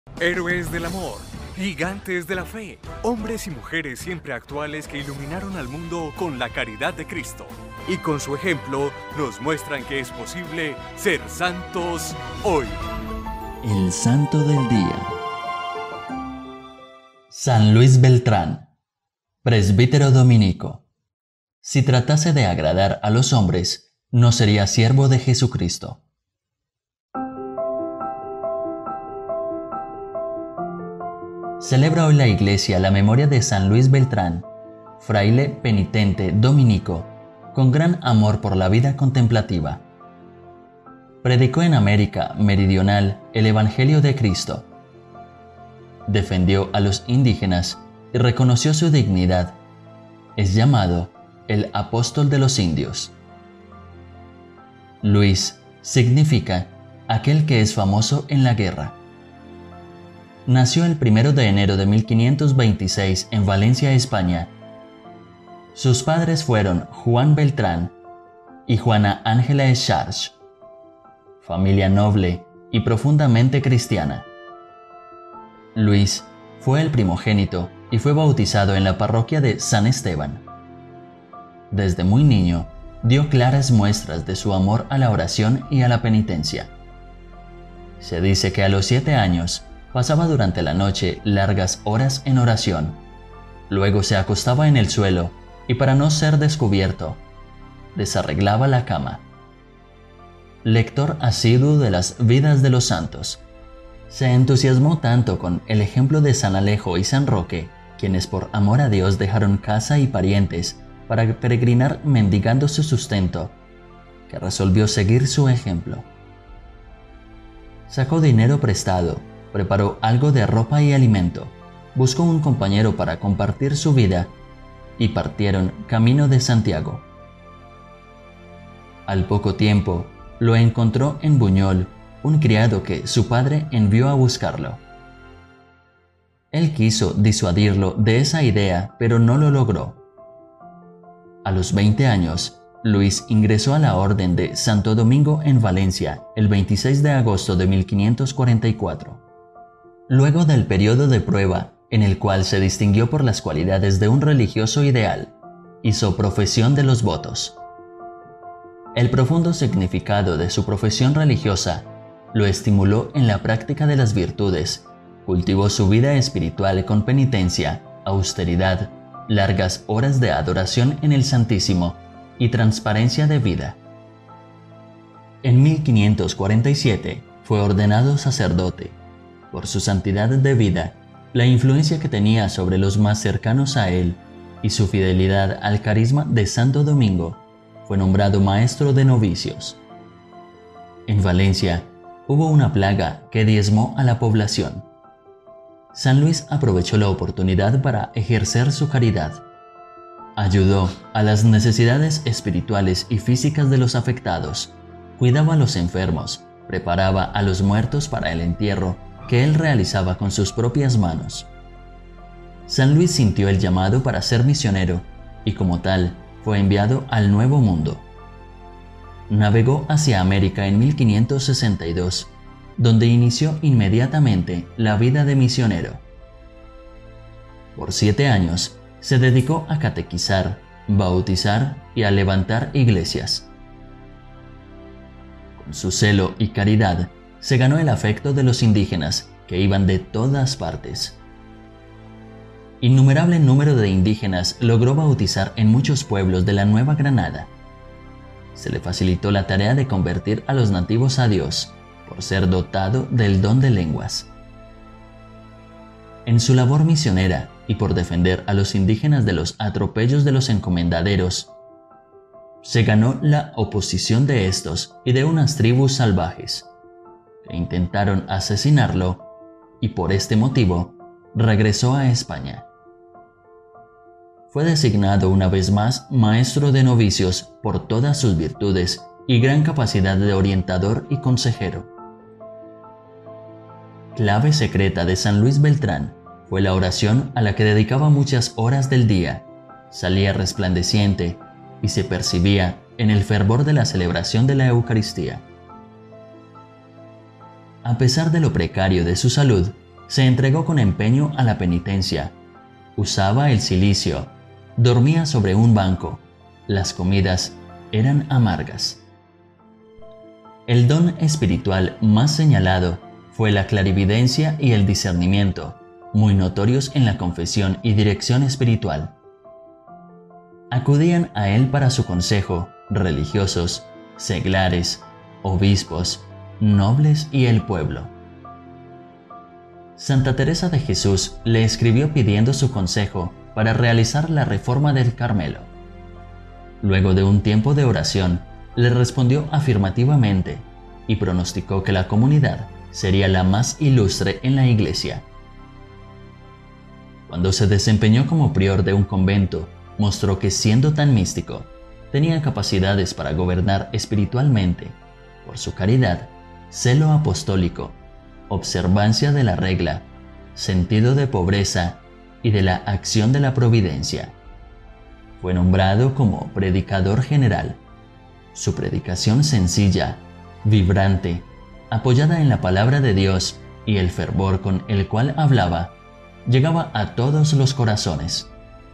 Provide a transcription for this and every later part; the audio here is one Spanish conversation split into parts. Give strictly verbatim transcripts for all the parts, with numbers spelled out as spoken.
Héroes del amor, gigantes de la fe, hombres y mujeres siempre actuales que iluminaron al mundo con la caridad de Cristo. Y con su ejemplo nos muestran que es posible ser santos hoy. El santo del día. San Luis Beltrán, presbítero dominico. Si tratase de agradar a los hombres, no sería siervo de Jesucristo. Celebra hoy la Iglesia la memoria de San Luis Beltrán, fraile penitente dominico, con gran amor por la vida contemplativa. Predicó en América Meridional el Evangelio de Cristo. Defendió a los indígenas y reconoció su dignidad. Es llamado el apóstol de los indios. Luis significa aquel que es famoso en la guerra. Nació el primero de enero de mil quinientos veintiséis en Valencia, España. Sus padres fueron Juan Beltrán y Juana Ángela Escharch, familia noble y profundamente cristiana. Luis fue el primogénito y fue bautizado en la parroquia de San Esteban. Desde muy niño, dio claras muestras de su amor a la oración y a la penitencia. Se dice que a los siete años pasaba durante la noche largas horas en oración. Luego se acostaba en el suelo y, para no ser descubierto, desarreglaba la cama. Lector asiduo de las vidas de los santos, se entusiasmó tanto con el ejemplo de San Alejo y San Roque, quienes por amor a Dios dejaron casa y parientes para peregrinar mendigando su sustento, que resolvió seguir su ejemplo. Sacó dinero prestado, preparó algo de ropa y alimento, buscó un compañero para compartir su vida y partieron camino de Santiago. Al poco tiempo, lo encontró en Buñol un criado que su padre envió a buscarlo. Él quiso disuadirlo de esa idea, pero no lo logró. A los veinte años, Luis ingresó a la Orden de Santo Domingo en Valencia el veintiséis de agosto de mil quinientos cuarenta y cuatro. Luego del periodo de prueba, en el cual se distinguió por las cualidades de un religioso ideal, hizo profesión de los votos. El profundo significado de su profesión religiosa lo estimuló en la práctica de las virtudes, cultivó su vida espiritual con penitencia, austeridad, largas horas de adoración en el Santísimo y transparencia de vida. En mil quinientos cuarenta y siete fue ordenado sacerdote. Por su santidad de vida, la influencia que tenía sobre los más cercanos a él y su fidelidad al carisma de Santo Domingo, fue nombrado maestro de novicios. En Valencia hubo una plaga que diezmó a la población. San Luis aprovechó la oportunidad para ejercer su caridad. Ayudó a las necesidades espirituales y físicas de los afectados, cuidaba a los enfermos, preparaba a los muertos para el entierro que él realizaba con sus propias manos. San Luis sintió el llamado para ser misionero y, como tal, fue enviado al Nuevo Mundo. Navegó hacia América en mil quinientos sesenta y dos, donde inició inmediatamente la vida de misionero. Por siete años se dedicó a catequizar, bautizar y a levantar iglesias. Con su celo y caridad, se ganó el afecto de los indígenas que iban de todas partes. Innumerable número de indígenas logró bautizar en muchos pueblos de la Nueva Granada. Se le facilitó la tarea de convertir a los nativos a Dios, por ser dotado del don de lenguas. En su labor misionera y por defender a los indígenas de los atropellos de los encomendaderos, se ganó la oposición de estos y de unas tribus salvajes, que intentaron asesinarlo, y por este motivo regresó a España. Fue designado una vez más maestro de novicios por todas sus virtudes y gran capacidad de orientador y consejero. Clave secreta de San Luis Beltrán fue la oración, a la que dedicaba muchas horas del día, salía resplandeciente y se percibía en el fervor de la celebración de la Eucaristía. A pesar de lo precario de su salud, Se entregó con empeño a la penitencia. Usaba el cilicio. Dormía sobre un banco. Las comidas eran amargas. El don espiritual más señalado fue la clarividencia y el discernimiento, muy notorios en la confesión y dirección espiritual. Acudían a él para su consejo religiosos, seglares, obispos, nobles y el pueblo. Santa Teresa de Jesús le escribió pidiendo su consejo para realizar la reforma del Carmelo. Luego de un tiempo de oración, le respondió afirmativamente y pronosticó que la comunidad sería la más ilustre en la Iglesia. Cuando se desempeñó como prior de un convento, mostró que siendo tan místico, tenía capacidades para gobernar espiritualmente, por su caridad, celo apostólico, observancia de la regla, sentido de pobreza y de la acción de la providencia. Fue nombrado como predicador general. Su predicación sencilla, vibrante, apoyada en la palabra de Dios y el fervor con el cual hablaba, llegaba a todos los corazones.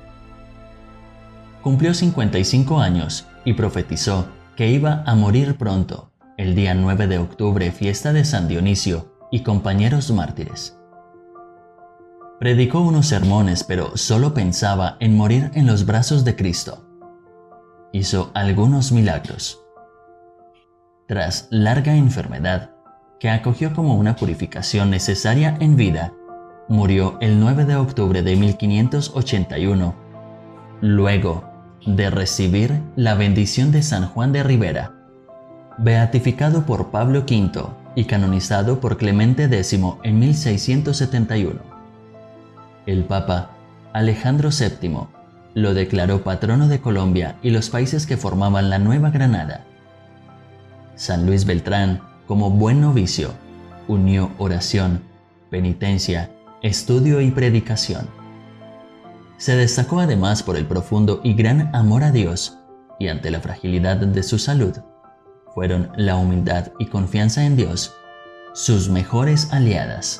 Cumplió cincuenta y cinco años y profetizó que iba a morir pronto, el día nueve de octubre, fiesta de San Dionisio y compañeros mártires. Predicó unos sermones, pero solo pensaba en morir en los brazos de Cristo. Hizo algunos milagros. Tras larga enfermedad, que acogió como una purificación necesaria en vida, murió el nueve de octubre de mil quinientos ochenta y uno, luego de recibir la bendición de San Juan de Ribera, beatificado por Pablo quinto y canonizado por Clemente X en mil seiscientos setenta y uno. El Papa Alejandro séptimo lo declaró patrono de Colombia y los países que formaban la Nueva Granada. San Luis Beltrán, como buen novicio, unió oración, penitencia, estudio y predicación. Se destacó además por el profundo y gran amor a Dios, y ante la fragilidad de su salud, fueron la humildad y confianza en Dios sus mejores aliadas.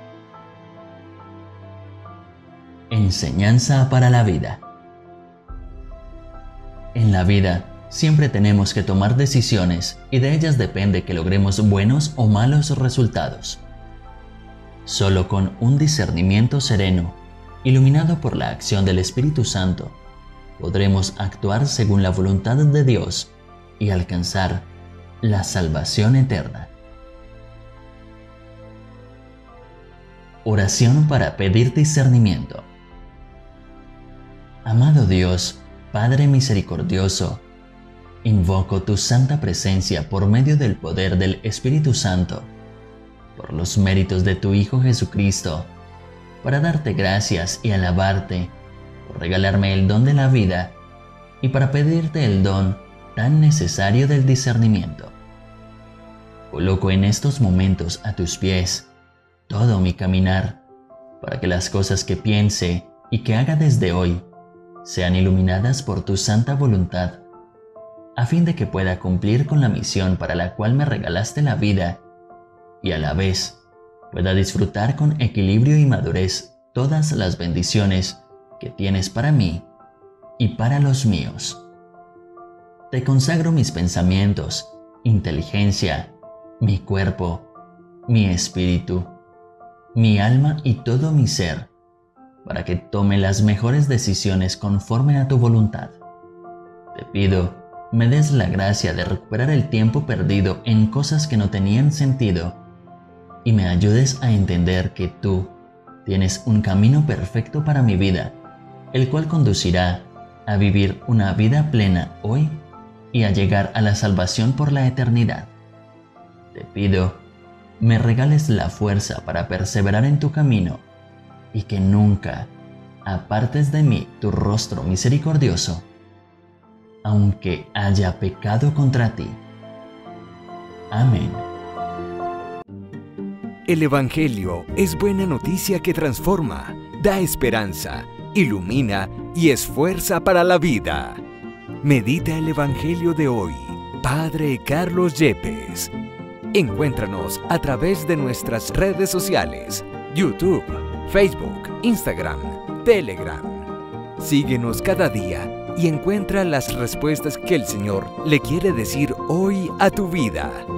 Enseñanza para la vida. En la vida siempre tenemos que tomar decisiones y de ellas depende que logremos buenos o malos resultados. Solo con un discernimiento sereno, iluminado por la acción del Espíritu Santo, podremos actuar según la voluntad de Dios y alcanzar la salvación eterna. Oración para pedir discernimiento. Amado Dios, Padre misericordioso, invoco tu santa presencia por medio del poder del Espíritu Santo, por los méritos de tu Hijo Jesucristo, para darte gracias y alabarte, por regalarme el don de la vida y para pedirte el don tan necesario del discernimiento. Coloco en estos momentos a tus pies todo mi caminar, para que las cosas que piense y que haga desde hoy sean iluminadas por tu santa voluntad, a fin de que pueda cumplir con la misión para la cual me regalaste la vida y a la vez pueda disfrutar con equilibrio y madurez todas las bendiciones que tienes para mí y para los míos. Te consagro mis pensamientos, inteligencia, mi cuerpo, mi espíritu, mi alma y todo mi ser, para que tome las mejores decisiones conforme a tu voluntad. Te pido, me des la gracia de recuperar el tiempo perdido en cosas que no tenían sentido y me ayudes a entender que tú tienes un camino perfecto para mi vida, el cual conducirá a vivir una vida plena hoy y a llegar a la salvación por la eternidad. Te pido, me regales la fuerza para perseverar en tu camino y que nunca apartes de mí tu rostro misericordioso, aunque haya pecado contra ti. Amén. El Evangelio es buena noticia que transforma, da esperanza, ilumina y es fuerza para la vida. Medita el Evangelio de hoy. Padre Carlos Yepes. Encuéntranos a través de nuestras redes sociales. YouTube, Facebook, Instagram, Telegram. Síguenos cada día y encuentra las respuestas que el Señor le quiere decir hoy a tu vida.